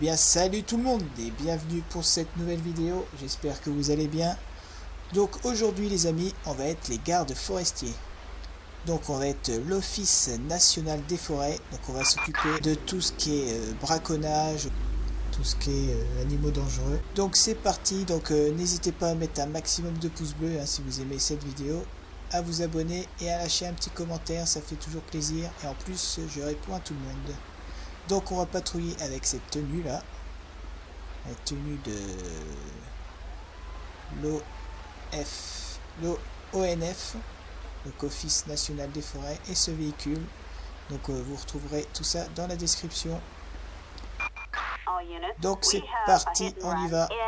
bien salut tout le monde et bienvenue pour cette nouvelle vidéo, j'espère que vous allez bien. Donc aujourd'hui les amis, on va être les gardes forestiers. Donc on va être l'Office national des forêts, donc on va s'occuper de tout ce qui est braconnage, tout ce qui est animaux dangereux. Donc c'est parti, donc n'hésitez pas à mettre un maximum de pouces bleus si vous aimez cette vidéo, à vous abonner et à lâcher un petit commentaire, ça fait toujours plaisir et en plus je réponds à tout le monde. Donc on va patrouiller avec cette tenue là, la tenue de l'ONF, donc Office national des forêts, et ce véhicule. Donc vous retrouverez tout ça dans la description. Donc c'est parti, on y va.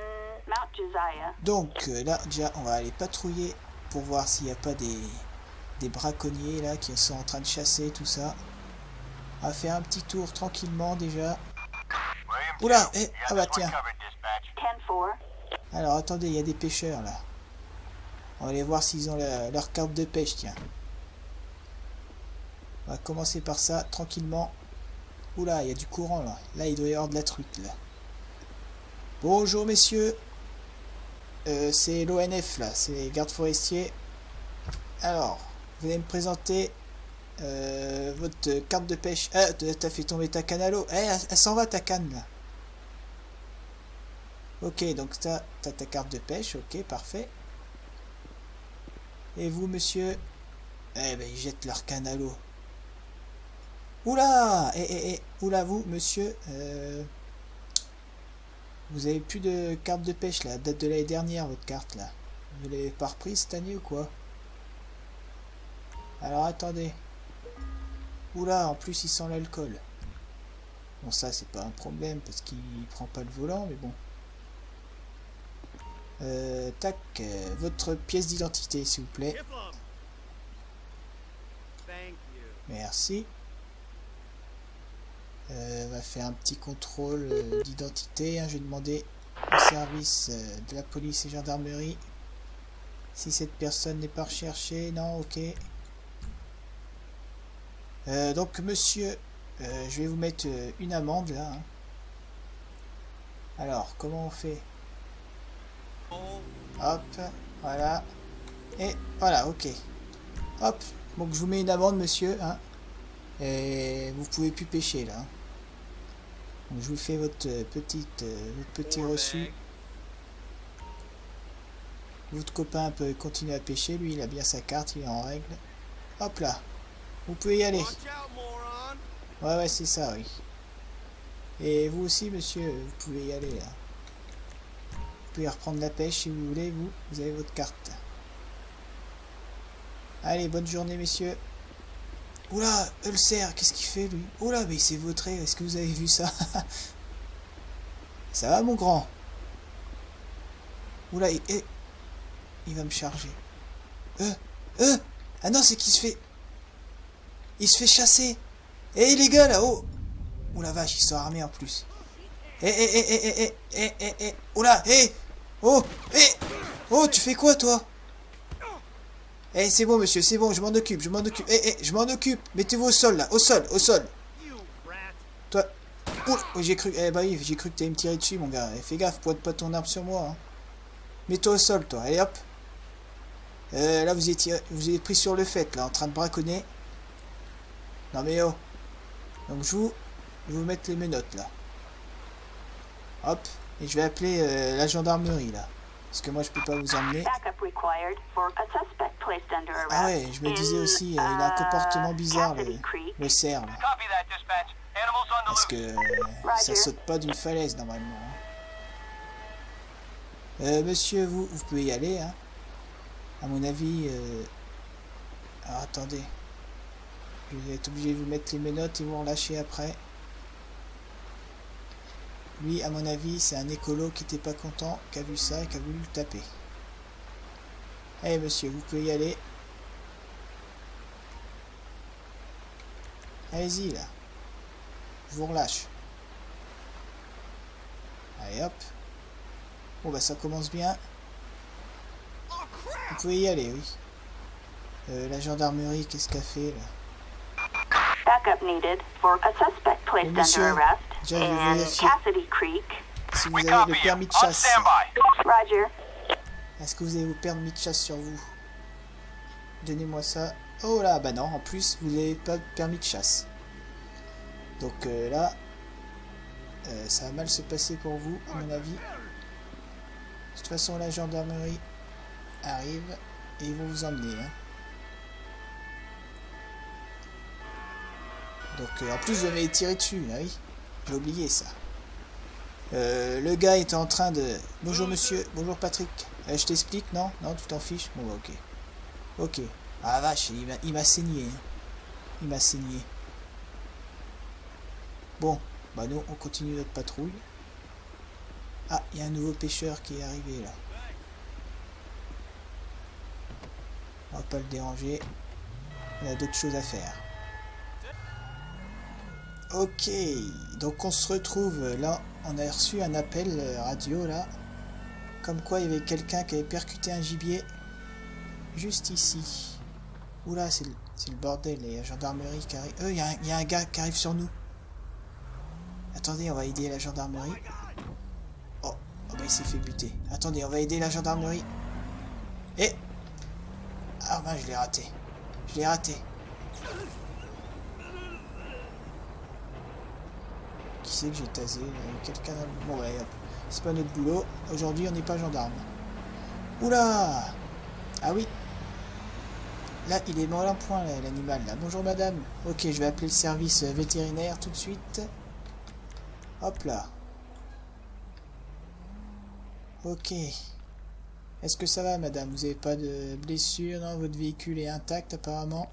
Donc là déjà on va aller patrouiller pour voir s'il n'y a pas des braconniers là qui sont en train de chasser tout ça. On va faire un petit tour tranquillement déjà. Oula, ah bah tiens. Alors attendez, il y a des pêcheurs là. On va aller voir s'ils ont leur carte de pêche, tiens. On va commencer par ça, tranquillement. Oula, il y a du courant là. Là, il doit y avoir de la truite là. Bonjour messieurs. C'est l'ONF là, c'est les gardes forestiers. Alors, vous allez me présenter votre carte de pêche. Ah, t'as fait tomber ta canne à l'eau. Elle s'en va ta canne là. Ok, donc t'as ta carte de pêche, ok, parfait. Et vous, monsieur? Eh ben, ils jettent leur canne à l'eau. Oula! Oula, vous, monsieur, vous avez plus de carte de pêche là, date de l'année dernière, votre carte là. Vous l'avez pas reprise cette année ou quoi? Alors attendez. Oula, en plus il sent l'alcool. Bon, ça c'est pas un problème parce qu'il prend pas le volant, mais bon. Tac, votre pièce d'identité s'il vous plaît. Merci. On va faire un petit contrôle d'identité. Je vais demander au service de la police et gendarmerie si cette personne n'est pas recherchée. Non, ok. Donc monsieur, je vais vous mettre une amende là. Alors, comment on fait? Hop, voilà. Et voilà, ok. Hop, donc je vous mets une amende monsieur. Et vous pouvez plus pêcher là. Donc je vous fais votre petit reçu. Votre copain peut continuer à pêcher, lui il a bien sa carte, il est en règle. Hop là. Vous pouvez y aller. Ouais, c'est ça, oui. Et vous aussi, monsieur, vous pouvez y aller, là. Vous pouvez reprendre la pêche si vous voulez, vous avez votre carte. Allez, bonne journée, messieurs. Oula, Ulcer, qu'est-ce qu'il fait, lui? Oula, mais il s'est vautré, est-ce que vous avez vu ça? Ça va, mon grand? Oula, il va me charger. Ah non, c'est qu'il se fait... Il se fait chasser. Les gars là-haut. Oh la vache, ils sont armés en plus. Oula, Oh, tu fais quoi toi? C'est bon monsieur, c'est bon, je m'en occupe, je m'en occupe. Mettez-vous au sol là, au sol. Toi. Oh, j'ai cru, bah oui, j'ai cru que t'allais me tirer dessus mon gars. Fais gaffe, pointe pas ton arme sur moi. Mets-toi au sol toi, allez hop. Là vous êtes pris sur le fait là, en train de braconner. Non mais oh. Donc je vais vous mettre les menottes là. Hop. Et je vais appeler la gendarmerie là. Parce que moi je peux pas vous emmener. Ah ouais, je me disais aussi, il a un comportement bizarre le cerf là. Parce que ça saute pas d'une falaise normalement. Monsieur, vous pouvez y aller. À mon avis... Alors attendez. Je vais être obligé de vous mettre les menottes et vous en lâcher après. Lui, à mon avis, c'est un écolo qui était pas content, qui a vu ça et qui a voulu le taper. Allez, monsieur, vous pouvez y aller. Allez-y, là. Je vous relâche. Allez, hop. Bon, bah, ça commence bien. Vous pouvez y aller, oui. La gendarmerie, qu'est-ce qu'elle fait, là? Backup needed for a suspect placed under arrest Déjà, je vais vérifier si vous avez le permis de chasse. Roger. Est-ce que vous avez vos permis de chasse sur vous? Donnez-moi ça. Oh là, bah non, en plus, vous n'avez pas de permis de chasse. Donc là, ça va mal se passer pour vous, à mon avis. De toute façon, la gendarmerie arrive et ils vont vous emmener. Hein. Donc en plus, vous m'avez tiré dessus, ah oui. J'ai oublié ça. Le gars est en train de... Bonjour monsieur, bonjour Patrick. Je t'explique, non? Non, tu t'en fiches? Bon, bah, ok. Ok. Ah vache, il m'a saigné. Hein. Il m'a saigné. Bon, bah nous, on continue notre patrouille. Ah, il y a un nouveau pêcheur qui est arrivé là. On va pas le déranger. Il a d'autres choses à faire. Ok, donc on se retrouve là. On a reçu un appel radio là. Comme quoi il y avait quelqu'un qui avait percuté un gibier. Juste ici. Oula, c'est le bordel. Il y a la gendarmerie qui arrive. Il y a un gars qui arrive sur nous. Attendez, on va aider la gendarmerie. Oh, bah il s'est fait buter. Attendez, on va aider la gendarmerie. Et... Ah bah je l'ai raté. Je l'ai raté. Qui c'est que j'ai tasé? Quelqu'un... Bon ouais, hop. C'est pas notre boulot. Aujourd'hui, on n'est pas gendarme. Oula! Ah oui. Là, il est mort en point, l'animal. Là. Bonjour, madame. Ok, je vais appeler le service vétérinaire tout de suite. Hop là. Ok. Est-ce que ça va, madame? Vous n'avez pas de blessure? Non, votre véhicule est intact, apparemment.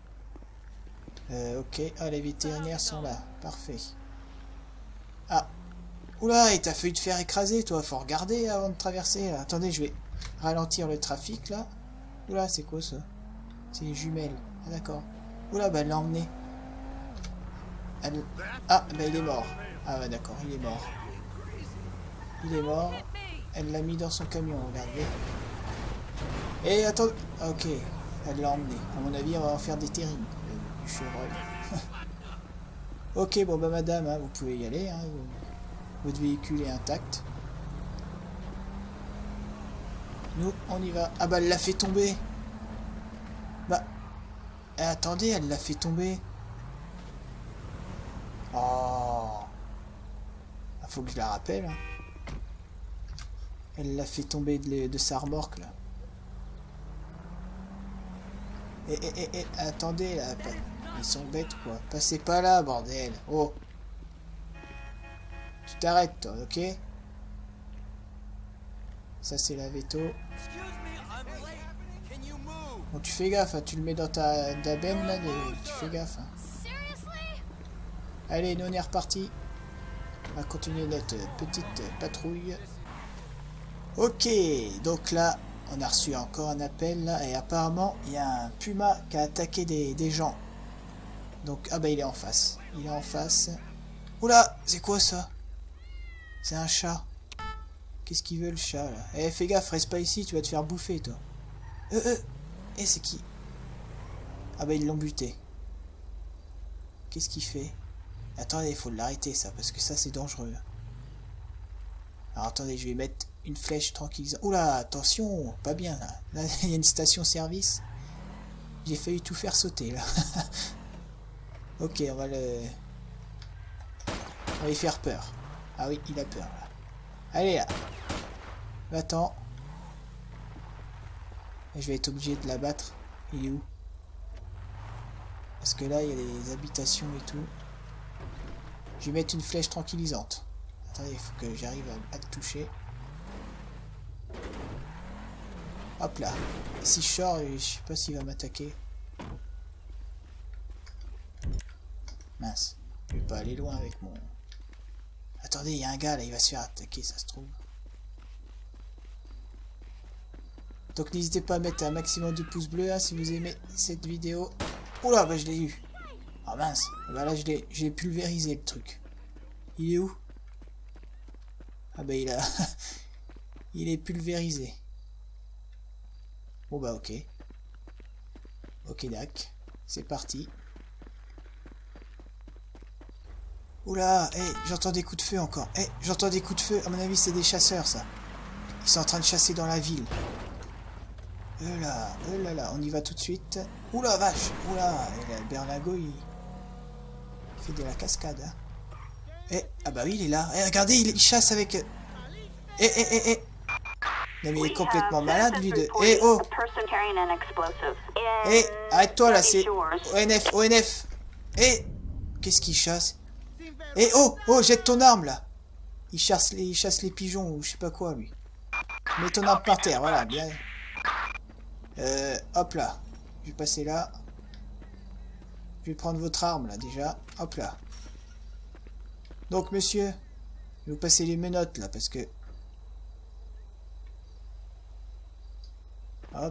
Ok. Ah, les vétérinaires sont là. Parfait. Ah. Oula, et t'as failli te faire écraser, toi. Faut regarder avant de traverser. Là. Attendez, je vais ralentir le trafic, là. Oula, c'est quoi, ça? C'est une jumelle. Ah, d'accord. Oula, bah, elle l'a emmené. Elle... Ah, bah, il est mort. Ah, ouais, d'accord, il est mort. Il est mort. Elle l'a mis dans son camion, regardez. Et attends... Ok, elle l'a emmené. À mon avis, on va en faire des terrines. Du chevreuil. Ok, bon, bah, madame, hein, vous pouvez y aller. Hein, votre véhicule est intact. Nous, on y va. Ah, bah, elle l'a fait tomber. Bah... attendez, elle l'a fait tomber. Oh... Faut que je la rappelle. Hein. Elle l'a fait tomber de sa remorque, là. Attendez, là. Ils sont bêtes, quoi. Passez pas là, bordel. Oh. Tu t'arrêtes, toi, ok? Ça, c'est la veto. Bon, tu fais gaffe, hein. Tu le mets dans ta benne, là. Tu fais gaffe, hein. Allez, nous, on est reparti. On va continuer notre petite patrouille. Ok, donc là, on a reçu encore un appel, là, et apparemment, il y a un puma qui a attaqué des gens. Donc, ah bah, il est en face. Il est en face. Oula, c'est quoi ça? C'est un chat. Qu'est-ce qu'il veut, le chat, là? Eh, fais gaffe, reste pas ici, tu vas te faire bouffer, toi. Eh, c'est qui? Ah bah, ils l'ont buté. Qu'est-ce qu'il fait? Attendez, il faut l'arrêter, ça, parce que ça, c'est dangereux. Alors, attendez, je vais mettre une flèche tranquillisante. Oula, attention, pas bien, là. Là, il y a une station-service. J'ai failli tout faire sauter, là. Ok, on va lui faire peur. Ah oui, il a peur, là. Allez, là. Va-t'en. Je vais être obligé de l'abattre. Il est où? Parce que là, il y a des habitations et tout. Je vais mettre une flèche tranquillisante. Attendez, il faut que j'arrive à le toucher. Hop là. Et si je sors, je sais pas s'il va m'attaquer. Mince. Je vais pas aller loin avec mon... Attendez, il y a un gars là, il va se faire attaquer, ça se trouve. Donc n'hésitez pas à mettre un maximum de pouces bleus hein, si vous aimez cette vidéo. Oula, bah je l'ai eu. Ah mince. Bah là, j'ai pulvérisé le truc. Il est où? Ah bah il a... il est pulvérisé. Bon bah ok. Ok, dac. C'est parti. Oula, j'entends des coups de feu encore. J'entends des coups de feu. À mon avis, c'est des chasseurs, ça. Ils sont en train de chasser dans la ville. Oh là là, on y va tout de suite. Oula, vache. Oula, et le berlingot, il fait de la cascade. Hein. Ah bah oui, il est là. Regardez, il chasse avec... Non mais il est complètement malade, lui, de... Oh. Arrête-toi, là, c'est... ONF. Qu'est-ce qu'il chasse? Oh, jette ton arme, là. Il chasse les pigeons, ou je sais pas quoi, lui. Mets ton arme par terre, voilà, bien. Hop là. Je vais passer là. Je vais prendre votre arme, là, déjà. Hop là. Donc, monsieur, je vais vous passer les menottes, là, parce que... Hop.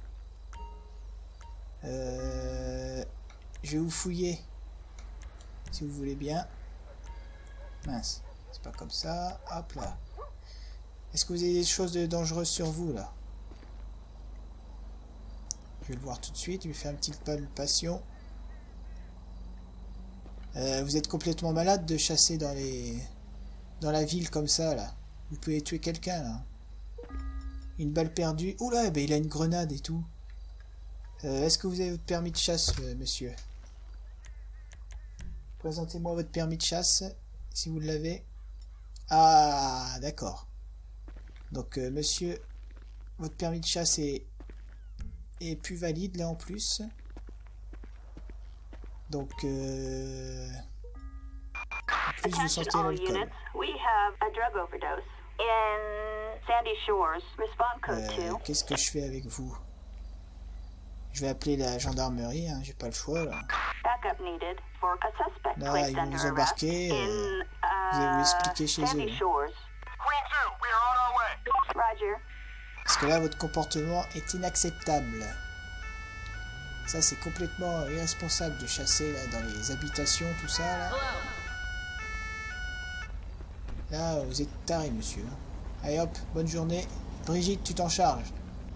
Je vais vous fouiller. Si vous voulez bien. Mince. C'est pas comme ça. Hop là. Est-ce que vous avez des choses dangereuses sur vous, là? Je vais le voir tout de suite. Je vais faire une petite palpation. Vous êtes complètement malade de chasser dans la ville comme ça, là. Vous pouvez tuer quelqu'un, là. Une balle perdue. Oula, ben il a une grenade et tout. Est-ce que vous avez votre permis de chasse, monsieur? Présentez-moi votre permis de chasse, si vous l'avez. Ah, d'accord. Donc, monsieur, votre permis de chasse est plus valide, là, en plus. Donc, en plus, vous sentez l'alcool. Qu'est-ce que je fais avec vous? Je vais appeler la gendarmerie, hein, j'ai pas le choix, là. Là, ils vont vous embarquer, vous allez vous expliquer chez eux. Parce que là, votre comportement est inacceptable. Ça, c'est complètement irresponsable de chasser là, dans les habitations, tout ça, là. Là, vous êtes taré, monsieur. Allez hop, bonne journée. Brigitte, tu t'en charges.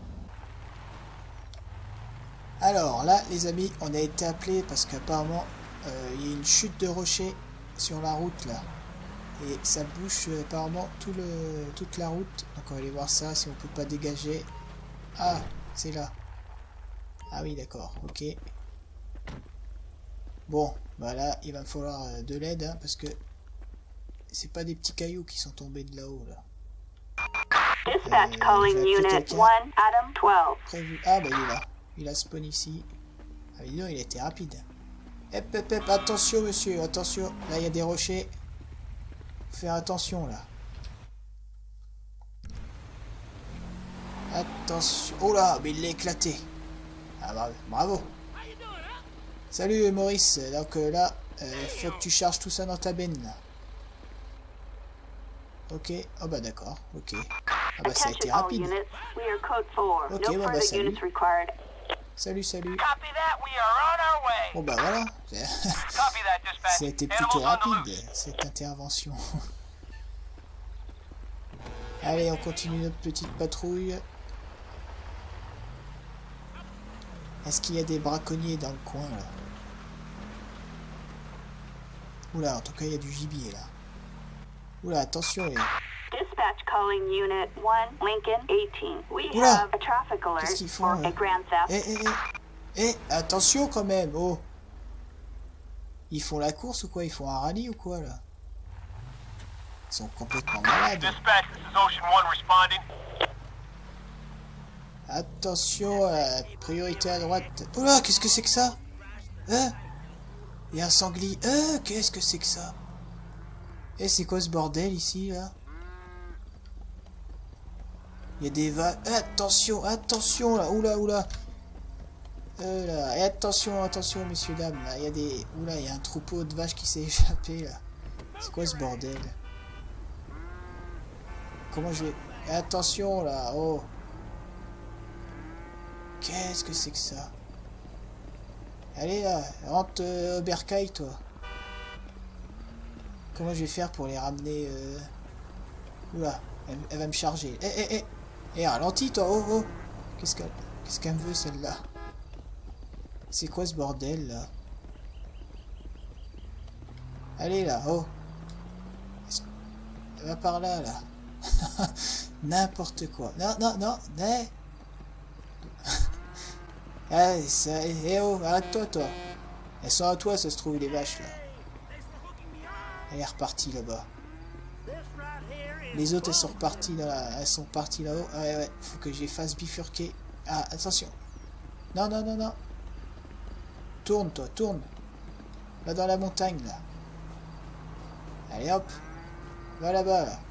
Alors là, les amis, on a été appelés parce qu'apparemment, il y a une chute de rocher sur la route, là. Et ça bouche apparemment toute la route. Donc on va aller voir ça, si on peut pas dégager. Ah, c'est là. Ah oui, d'accord, ok. Bon, bah là, il va me falloir de l'aide, hein, parce que c'est pas des petits cailloux qui sont tombés de là-haut, là. Dispatch calling unit 1, Adam 12. Prévu. Ah bah il est là. Il a spawn ici. Ah dis donc, il a été rapide. Hep, attention monsieur, attention. Là il y a des rochers. Faut faire attention là. Attention. Oh là, mais il l'a éclaté. Ah bravo. Salut Maurice. Donc là, faut que tu charges tout ça dans ta benne là. Ok, oh bah d'accord, ok. Ah bah ça a été rapide. Ok, bah salut. Salut. Bon bah voilà. Ça a été plutôt rapide, cette intervention. Allez, on continue notre petite patrouille. Est-ce qu'il y a des braconniers dans le coin là? Oula, en tout cas il y a du gibier là. Oula, attention. Dispatch calling unit 1, Lincoln 18. We Oula, have a traffic alert qu'est-ce qu'ils for font a grand theft. Attention quand même, oh. Ils font la course ou quoi? Ils font un rallye ou quoi là? Ils sont complètement malades. Dispatch, this is Ocean 1 responding. Attention, priorité à droite. Oula, qu'est-ce que c'est que ça? Hein? Il y a un sanglier. Qu'est-ce que c'est que ça? C'est quoi ce bordel ici là? Il y a des vaches. Attention là, oula. Là. Et attention messieurs dames, là, il y a des. Oula, il y a un troupeau de vaches qui s'est échappé là. C'est quoi ce bordel? Comment je vais. Attention là, oh. Qu'est-ce que c'est que ça? Allez là, rentre au bercail toi. Comment je vais faire pour les ramener Oula, elle va me charger. Ralentis toi, oh. Qu'est-ce qu'elle me veut celle-là? C'est quoi ce bordel là? Allez là, oh. Va par là, là. N'importe quoi. Non, non, non, mais... Allez, ça... Eh oh, arrête-toi, toi. Elles sont à toi, ça se trouve, les vaches, là. Elle est repartie, là-bas. Les autres, elles sont reparties, elles sont parties là-haut. Ouais, ouais, faut que je les fasse bifurquer. Ah, attention. Non, non, non, non. Tourne, toi, tourne. Va dans la montagne, là. Allez, hop. Va là-bas, là.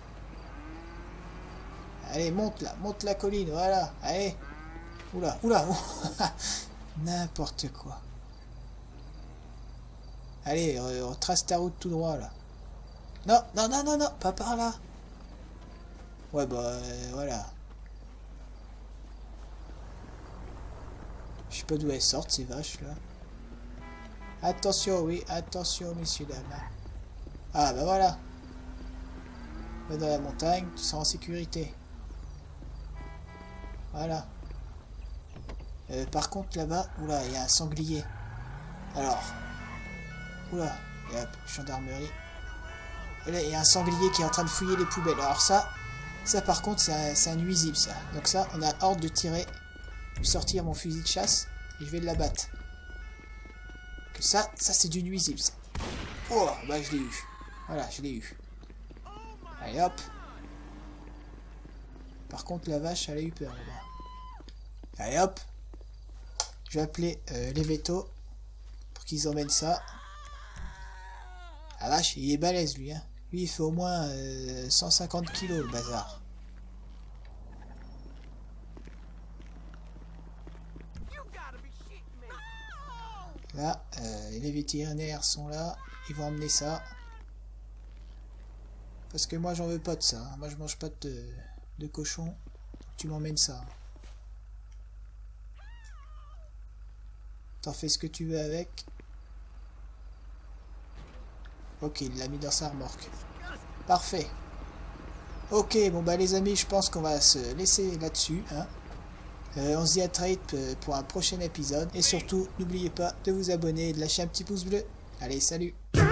Allez, monte, là. Monte la colline, voilà. Allez. Oula, oula. N'importe quoi. Allez, retrace ta route tout droit, là. Non, non, non, non, non. Pas par là. Ouais, bah, voilà. Je sais pas d'où elles sortent, ces vaches, là. Attention, oui, attention, messieurs, dames. Ah, bah voilà. Va dans la montagne, tu seras en sécurité. Voilà. Par contre, là-bas, oula, il y a un sanglier. Alors. Oula, et hop, gendarmerie. Et là, il y a un sanglier qui est en train de fouiller les poubelles. Alors ça par contre, c'est un nuisible, ça. Donc ça, on a ordre de tirer, de sortir mon fusil de chasse, et je vais l'abattre. Que ça c'est du nuisible, ça. Oh, bah je l'ai eu. Voilà, je l'ai eu. Allez, hop. Par contre, la vache, elle a eu peur, là-bas. Allez, hop. Je vais appeler les vétos pour qu'ils emmènent ça. La vache, il est balèze, lui, hein. Lui, il fait au moins 150 kilos, le bazar. Là, les vétérinaires sont là. Ils vont emmener ça. Parce que moi, j'en veux pas de ça. Hein. Moi, je mange pas de cochon. Tu m'emmènes ça. T'en fais ce que tu veux avec. Ok, il l'a mis dans sa remorque. Parfait. Ok, bon bah les amis, je pense qu'on va se laisser là-dessus. Hein. On se dit à très vite pour un prochain épisode. Et surtout, n'oubliez pas de vous abonner et de lâcher un petit pouce bleu. Allez, salut!